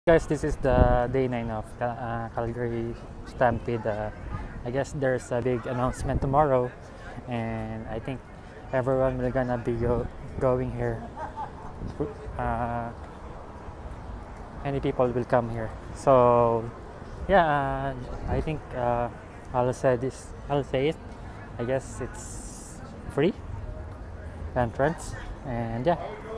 Guys, this is the day 9 of Calgary Stampede. I guess there's a big announcement tomorrow, and I think everyone will gonna be going here. Uh, Many people will come here. So yeah, I think I'll say this. I'll say it. I guess it's free entrance, and yeah.